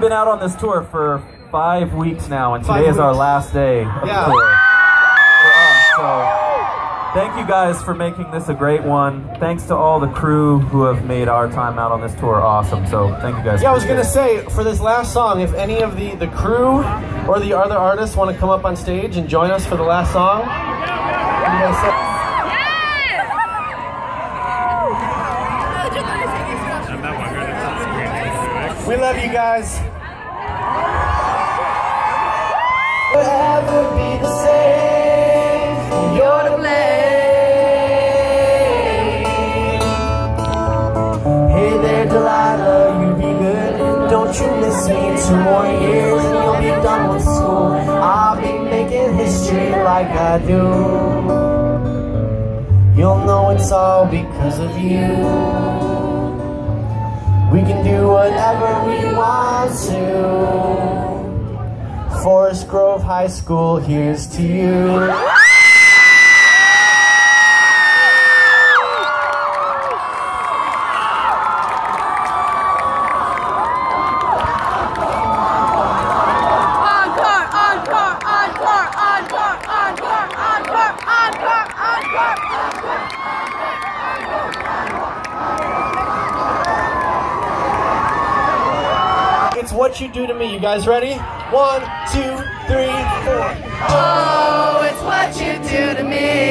been out on this tour for 5 weeks now, and today is our last day of the tour for us. So thank you guys for making this a great one. Thanks to all the crew who have made our time out on this tour awesome. So thank you guys. Yeah, I was gonna say, for this last song, if any of the crew or the other artists want to come up on stage and join us for the last song, what do you guys say? We love you guys. Forever be the same. You're to blame. Hey there, Delilah, you be good. Don't you miss me in 2 more years and you'll be done with school. I'll be making history like I do. You'll know it's all because of you. We can do whatever we want to. Forest Grove High School, here's to you. It's What You Do to Me. You guys ready? 1, 2, 3, 4. Oh, it's what you do to me.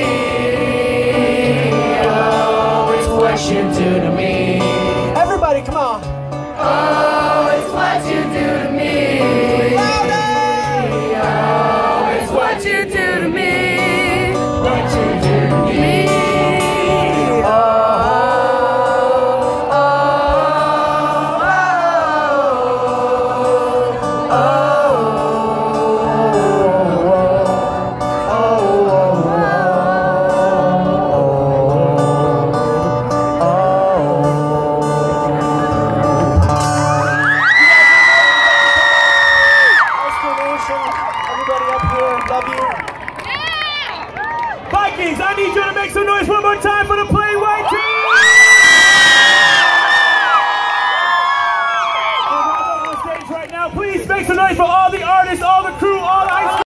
Oh, it's what you do to me. Everybody, come on. Oh, it's what you do to me. Louder! Oh, it's what you do to me. What you do to me. Vikings, I need you to make some noise one more time for the Play White team!